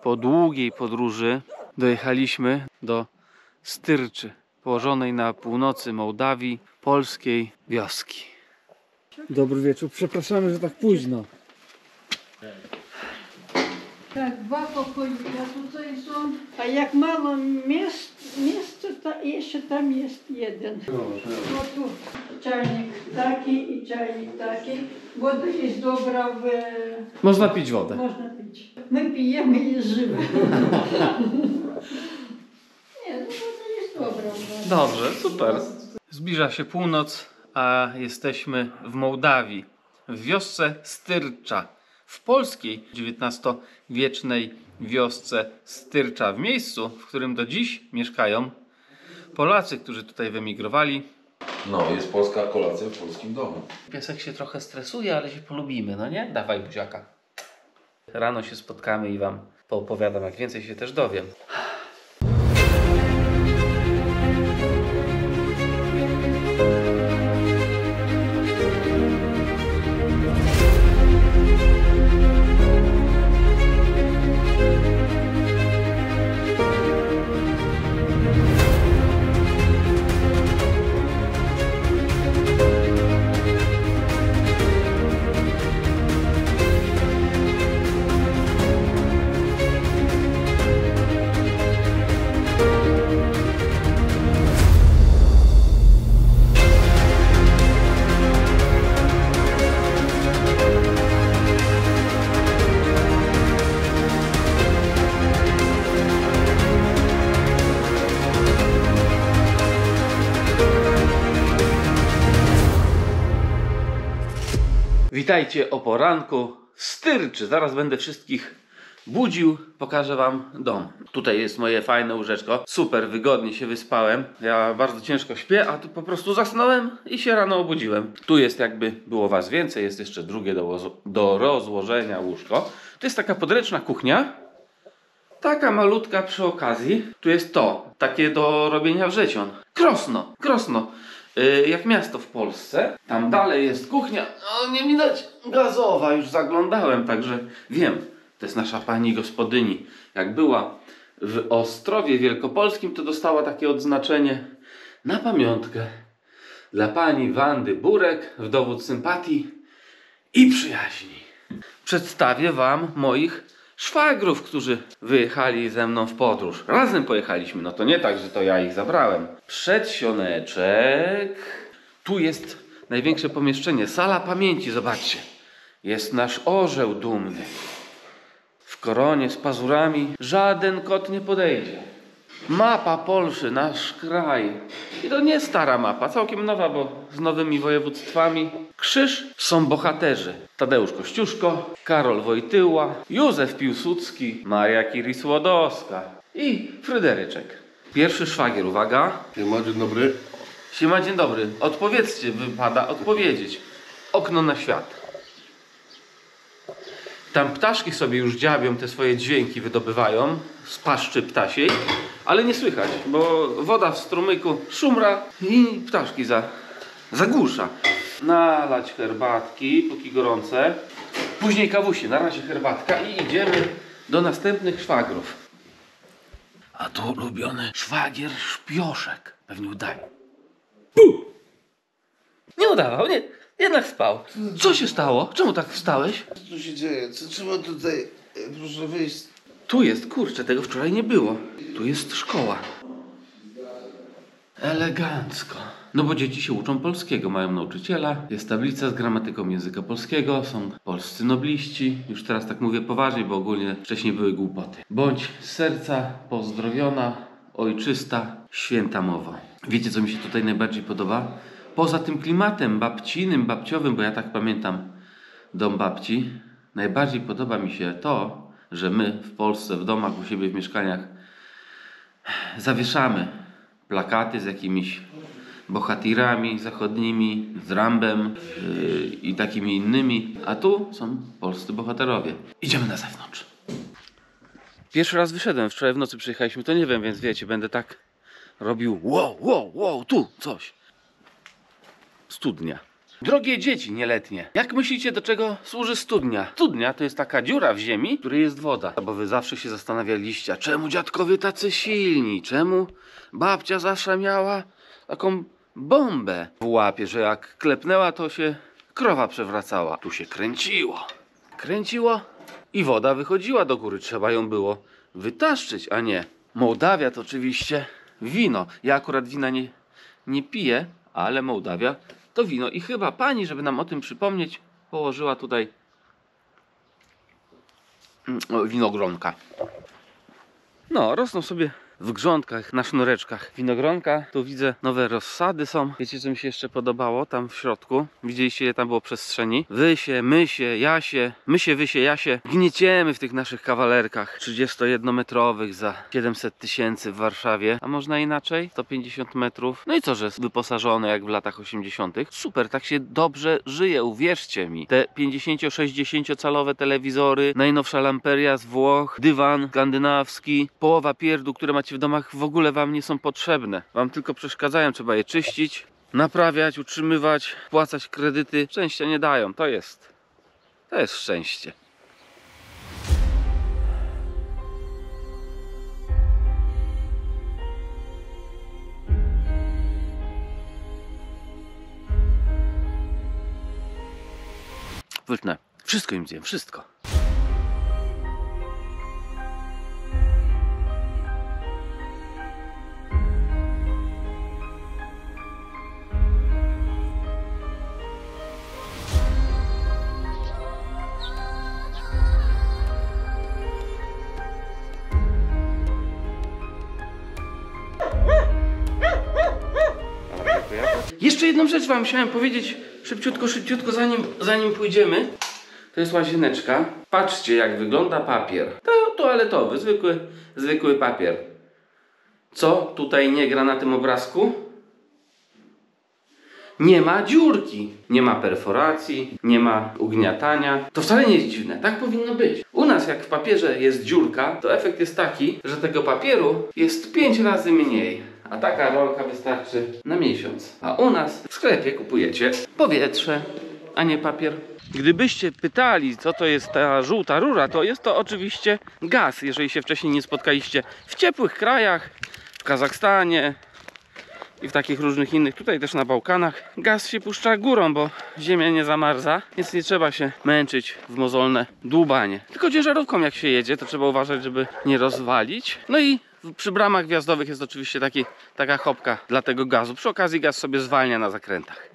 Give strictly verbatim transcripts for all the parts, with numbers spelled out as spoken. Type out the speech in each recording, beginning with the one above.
po długiej podróży dojechaliśmy do Styrczy, położonej na północy Mołdawii, polskiej wioski. Dobry wieczór, przepraszamy, że tak późno. Tak, dwa pokoje tutaj są, a jak mało miejsc, miejsca, to jeszcze tam jest jeden. No tu czajnik taki i czajnik taki. Woda jest dobra w... Można pić wodę. Można pić. My pijemy i żywe. Nie, no woda jest dobra. Dobrze, super. Zbliża się północ, a jesteśmy w Mołdawii, w wiosce Styrcza. W polskiej dziewiętnastowiecznej wiosce Styrcza, w miejscu, w którym do dziś mieszkają Polacy, którzy tutaj wyemigrowali. No, jest polska kolacja w polskim domu. Piesek się trochę stresuje, ale się polubimy, no nie? Dawaj buziaka. Rano się spotkamy i wam poopowiadam, jak więcej się też dowiem. Witajcie o poranku w Styrczy. Zaraz będę wszystkich budził, pokażę wam dom. Tutaj jest moje fajne łóżeczko. Super, wygodnie się wyspałem. Ja bardzo ciężko śpię, a tu po prostu zasnąłem i się rano obudziłem. Tu jest, jakby było was więcej, jest jeszcze drugie do, do rozłożenia łóżko. To jest taka podręczna kuchnia. Taka malutka przy okazji. Tu jest to, takie do robienia wrzeción. Krosno, krosno. Jak miasto w Polsce. Tam dalej jest kuchnia. No, nie widać, gazowa. Już zaglądałem, także wiem. To jest nasza pani gospodyni. Jak była w Ostrowie Wielkopolskim, to dostała takie odznaczenie na pamiątkę dla pani Wandy Burek w dowód sympatii i przyjaźni. Przedstawię wam moich szwagrów, którzy wyjechali ze mną w podróż. Razem pojechaliśmy, no to nie tak, że to ja ich zabrałem. Przedsioneczek. Tu jest największe pomieszczenie, sala pamięci, zobaczcie. Jest nasz orzeł dumny. W koronie z pazurami żaden kot nie podejdzie. Mapa Polszy, nasz kraj. I to nie stara mapa, całkiem nowa, bo z nowymi województwami. Krzyż są bohaterzy. Tadeusz Kościuszko, Karol Wojtyła, Józef Piłsudski, Maria Curie-Skłodowska i Fryderyczek. Pierwszy szwagier, uwaga. Siema, dzień dobry. Siema, dzień dobry. Odpowiedzcie, wypada odpowiedzieć. Okno na świat. Tam ptaszki sobie już dziabią, te swoje dźwięki wydobywają z paszczy ptasiej, ale nie słychać, bo woda w strumyku szumra i ptaszki za, zagłusza. Nalać herbatki, póki gorące. Później kawusi, na razie herbatka i idziemy do następnych szwagrów. A tu ulubiony szwagier Szpioszek. Pewnie udaje. Puh! Nie udawał, nie. Jednak spał. Co się stało? Czemu tak wstałeś? Co tu się dzieje? Co trzeba tutaj? Proszę wyjść. Tu jest, kurczę, tego wczoraj nie było. Tu jest szkoła. Elegancko. No bo dzieci się uczą polskiego, mają nauczyciela, jest tablica z gramatyką języka polskiego, są polscy nobliści. Już teraz tak mówię poważnie, bo ogólnie wcześniej były głupoty. Bądź z serca pozdrowiona, ojczysta, święta mowa. Wiecie, co mi się tutaj najbardziej podoba? Poza tym klimatem babcinym, babciowym, bo ja tak pamiętam dom babci, najbardziej podoba mi się to, że my w Polsce, w domach u siebie, w mieszkaniach zawieszamy plakaty z jakimiś bohatirami zachodnimi, z Rambem yy, i takimi innymi, a tu są polscy bohaterowie. Idziemy na zewnątrz. Pierwszy raz wyszedłem, wczoraj w nocy przyjechaliśmy, to nie wiem, więc wiecie, będę tak robił wow, wow, wow, tu coś. Studnia. Drogie dzieci nieletnie, jak myślicie, do czego służy studnia? Studnia to jest taka dziura w ziemi, w której jest woda. Bo wy zawsze się zastanawialiście, a czemu dziadkowie tacy silni? Czemu babcia zawsze miała taką bombę w łapie, że jak klepnęła, to się krowa przewracała. Tu się kręciło. Kręciło i woda wychodziła do góry. Trzeba ją było wytaszczyć, a nie. Mołdawia to oczywiście wino. Ja akurat wina nie, nie piję, ale Mołdawia to wino. I chyba pani, żeby nam o tym przypomnieć, położyła tutaj winogronka. No, rosną sobie w grządkach, na sznureczkach winogronka. Tu widzę nowe rozsady są. Wiecie, co mi się jeszcze podobało tam w środku? Widzieliście, ile tam było przestrzeni? Wy się, my się, ja się, my się, wy się, ja się gnieciemy w tych naszych kawalerkach trzydziestojednometrowych za siedemset tysięcy w Warszawie. A można inaczej? sto pięćdziesiąt metrów. No i co, że wyposażone jak w latach osiemdziesiątych. Super, tak się dobrze żyje, uwierzcie mi. Te pięćdziesięcio sześćdziesięcio calowe telewizory, najnowsza lamperia z Włoch, dywan skandynawski, połowa pierdu, które macie w domach, w ogóle wam nie są potrzebne. Wam tylko przeszkadzają, trzeba je czyścić, naprawiać, utrzymywać, płacać kredyty. Szczęścia nie dają, to jest, to jest szczęście. Wytnę. Wszystko im zjem, wszystko. Jeszcze jedną rzecz wam musiałem powiedzieć szybciutko, szybciutko, zanim, zanim pójdziemy. To jest łazieneczka. Patrzcie, jak wygląda papier. To toaletowy, zwykły, zwykły papier. Co tutaj nie gra na tym obrazku? Nie ma dziurki, nie ma perforacji, nie ma ugniatania. To wcale nie jest dziwne, tak powinno być. U nas jak w papierze jest dziurka, to efekt jest taki, że tego papieru jest pięć razy mniej. A taka rolka wystarczy na miesiąc. A u nas w sklepie kupujecie powietrze, a nie papier. Gdybyście pytali, co to jest ta żółta rura, to jest to oczywiście gaz, jeżeli się wcześniej nie spotkaliście w ciepłych krajach, w Kazachstanie i w takich różnych innych, tutaj też na Bałkanach. Gaz się puszcza górą, bo ziemia nie zamarza, więc nie trzeba się męczyć w mozolne dłubanie. Tylko ciężarówką jak się jedzie, to trzeba uważać, żeby nie rozwalić. No i przy bramach wjazdowych jest oczywiście taki, taka chopka dla tego gazu. Przy okazji gaz sobie zwalnia na zakrętach.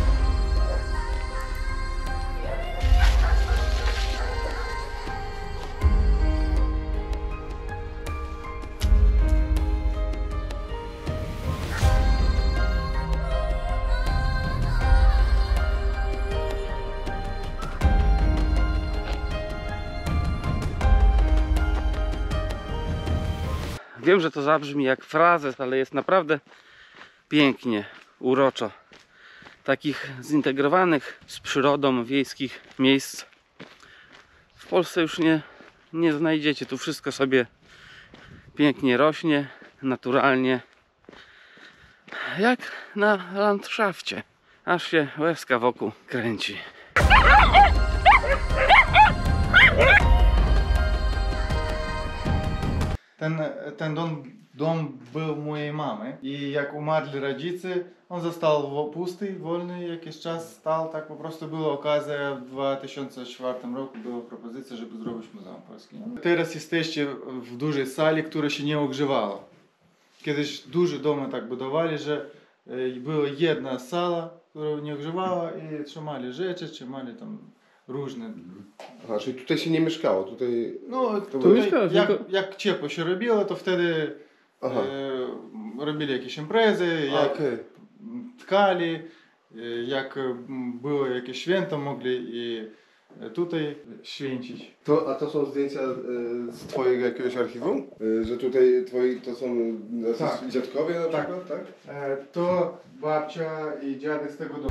Wiem, że to zabrzmi jak frazes, ale jest naprawdę pięknie, uroczo. Takich zintegrowanych z przyrodą wiejskich miejsc w Polsce już nie, nie znajdziecie. Tu wszystko sobie pięknie rośnie, naturalnie, jak na landszafcie. Aż się łezka wokół kręci. Ten, ten dom, dom był mojej mamy i jak umarli rodzice, on został pusty, wolny jakiś czas stał, tak po prostu była okazja w dwa tysiące czwartym roku była propozycja, żeby zrobić Muzeum Polski. Teraz jesteście w dużej sali, która się nie ogrzewała. Kiedyś duże domy tak budowali, że była jedna sala, która nie ogrzewała i trzymali rzeczy, trzymali tam różne. Aha, czyli tutaj się nie mieszkało, tutaj... No, To tutaj, mieszkało, jak, tylko- jak ciepło się robiło, to wtedy Aha. e, robili jakieś imprezy, A, jak okej. tkali, e, jak m, było jakieś święto, mogli i tutaj święcić. To, a to są zdjęcia e, z twojego jakiegoś archiwum? E, że tutaj twoi to są e, Tak. dziadkowie na Tak. przykład, tak? E, to babcia i dziady z tego domu.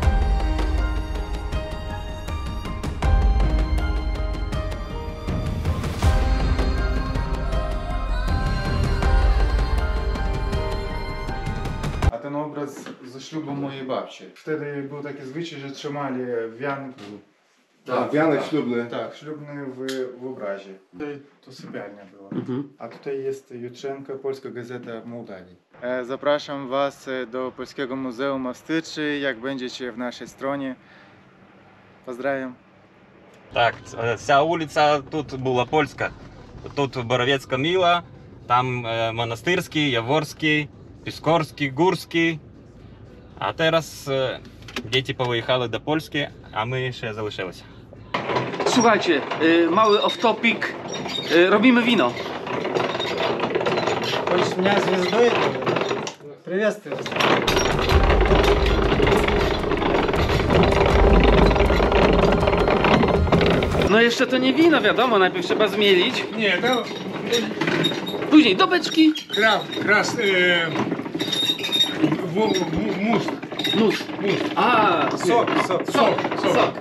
A ten образ за шлюбом моєї бабці. Вtedy був такий звичай, що тримали в'яник. A, wianek ślubny. Так, шлюбний в, в образі. Tutaj to sypialnia była. Mhm. A tutaj jest Jutrzenka, Polska Gazeta Mołdawii. E, Zapraszam Was do Polskiego Muzeum Awstyczy, jak będziecie w naszej stronie. Pozdrawiam. Так, ця вулиця тут була польська. Тут Боровецька Міла, там е, Монастирський, Яворський, Піскорський, Гурський. А зараз е, діти повиїхали до Польщі, а ми ще залишилися. Słuchajcie, y, mały off-topic. Y, robimy wino. Хочешь меня звездой? Приветствую. No jeszcze to nie wino, wiadomo, najpierw trzeba zmielić. Nie, to Później do beczki. kraf, kras, e, w, w, mus, Nus. mus, A, sok, sok, sok, sok. sok.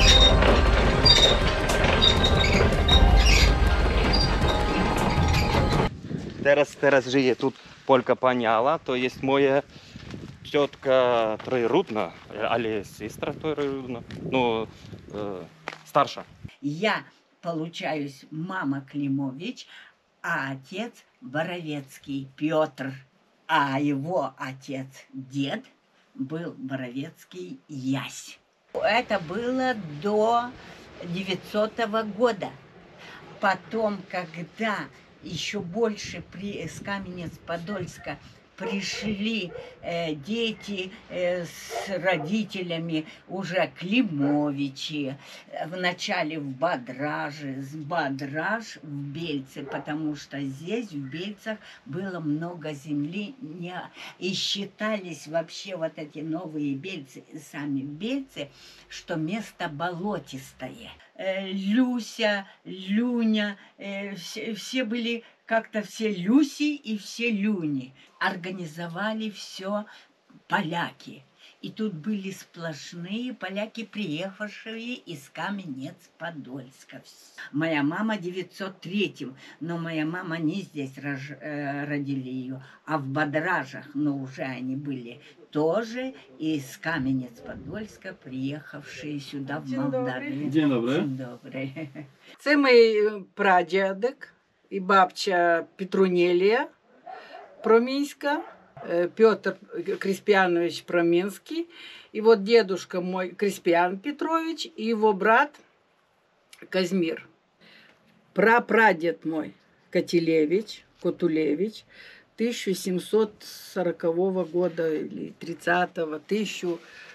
Teraz, teraz żyje тут полька пані Алла, то є моя тітка троюрідна, але сестра троюрідна, ну, е, старша. Я получаюсь мама Климович, а отец Боровецкий Петр, а его отец дед был Боровецкий Ясь. Это было до девятисотого года. Потом, когда еще больше при, с Каменец-Подольска пришли э, дети э, с родителями уже Климовичи, вначале в Бодраже, с Бодраж в Бельцы, потому что здесь, в Бельцах, было много земли, не, и считались вообще вот эти новые Бельцы, сами Бельцы, что место болотистое. Э, Люся, Люня, э, все, все были как-то все Люси и все Люни. Организовали все поляки. И тут были сплошные поляки, приехавшие из Каменец-Подольска. Моя мама в девятьсот третьем, но моя мама не здесь рож, э, родили ее, а в Бодражах, но уже они были тоже из Каменец-Подольска, приехавшие сюда в Молдавию. Dzień dobry. Dzień dobry. Це мій прадядик і бабця Петрунелія Промінська, э, Петр Креспианович Проминский, и вот дедушка мой Креспиан Петрович и его брат Казмир. Прапрадед мой Котелевич, Котулевич, тысяча семьсот сорокового года или тридцатого, тысяча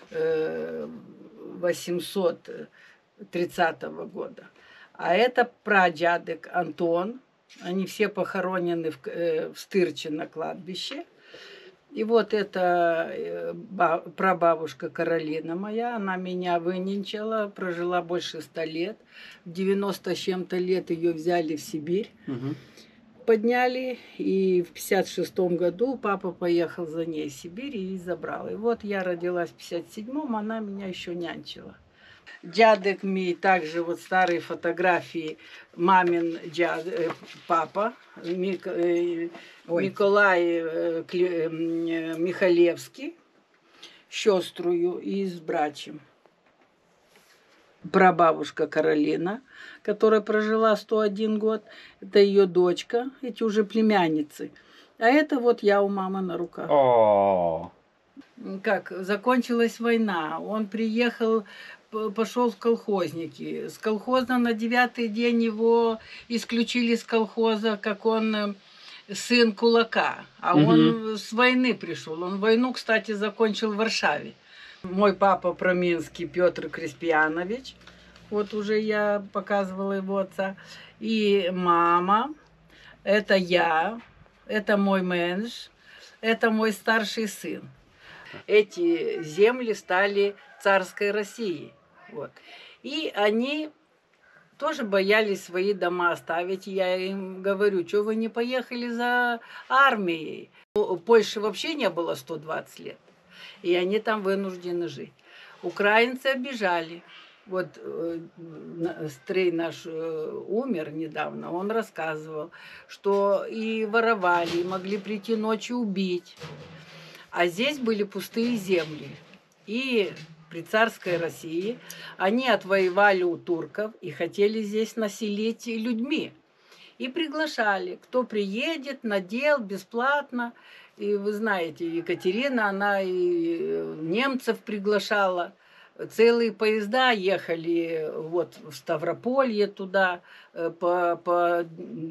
восемьсот тридцатого года. А это прадядок Антон. Они все похоронены в, э, в Стырче на кладбище. И вот эта э, ба, прабабушка Каролина моя, она меня выненчала, прожила больше ста лет. В девяносто с чем-то лет ее взяли в Сибирь, Mhm. подняли. И в пятьдесят шестом году папа поехал за ней в Сибирь и забрал. И вот я родилась в пятьдесят седьмом, она меня еще нянчила. Дядек мій, также вот старые фотографии, мамин дяд, э, папа, Мик, э, Миколай э, Кле, э, Михалевский, сеструю и с братьем. Прабабушка Каролина, которая прожила сто один год, это ее дочка, эти уже племянницы. А это вот я у мамы на руках. O. Как закончилась война, он приехал, п- пошел в колхозники. С колхоза на девятый день его исключили с колхоза, как он э, сын кулака. А Мгм. он с войны пришел. Он войну, кстати, закончил в Варшаве. Мой папа Проминский Петр Креспианович, вот уже я показывала его отца. И мама, это я, это мой менеж, это мой старший сын. Эти земли стали царской Россией. Вот. И они тоже боялись свои дома оставить. Я им говорю, что вы не поехали за армией? У Польши вообще не было сто двадцать лет. И они там вынуждены жить. Украинцы обижали. Вот э, на- Стрей наш э, умер недавно, он рассказывал, что и воровали, и могли прийти ночью убить. а здесь были пустые земли. И при царской России они отвоевали у турков и хотели здесь населить людьми. И приглашали, кто приедет, надел бесплатно. И вы знаете, Екатерина, она и немцев приглашала. Целые поезда ехали вот в Ставрополье туда, по, по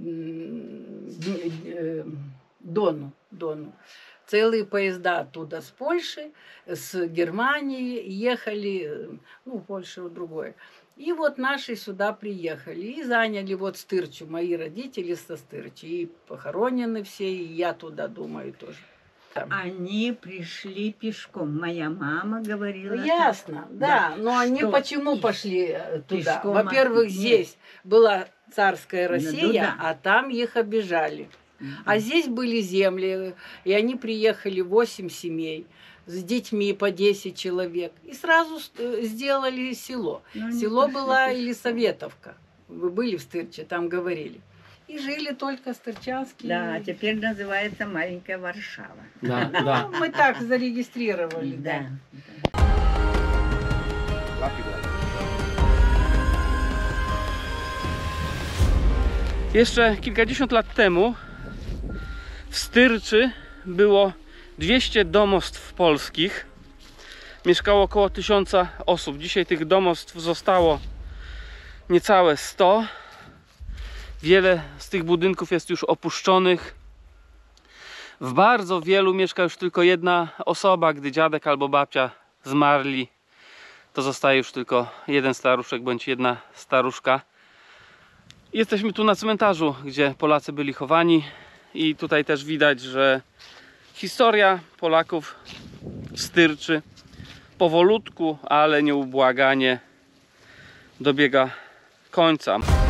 Дону, Дону. Целые поезда оттуда с Польши, с Германии ехали, ну, Польша другое. И вот наши сюда приехали и заняли вот Стырчу, мои родители со Стырчи. И похоронены все, и я туда, думаю, тоже. Там. Они пришли пешком. Моя мама говорила. Ясно, да. да. Но они что почему их пошли туда? пешком Во-первых, от- здесь была царская Россия, Ну да. а там их обижали. А здесь были земли, и они приехали восемь семей с детьми по десять человек. И сразу э, сделали село. Ну, они Село пошли была пешком. Елисаветовка. Вы были в Стырче, там говорили. И жили только стырчанские. Да, теперь называется Маленькая Варшава. Да, да. Ну, мы так зарегистрировали. Да. Jeszcze kilkadziesiąt lat temu w Styrczy było dwieście domostw polskich. Mieszkało około tysiąca osób. Dzisiaj tych domostw zostało niecałe sto. Wiele z tych budynków jest już opuszczonych. W bardzo wielu mieszka już tylko jedna osoba. Gdy dziadek albo babcia zmarli, to zostaje już tylko jeden staruszek bądź jedna staruszka. Jesteśmy tu na cmentarzu, gdzie Polacy byli chowani, i tutaj też widać, że historia Polaków w Styrczy powolutku, ale nieubłaganie dobiega końca.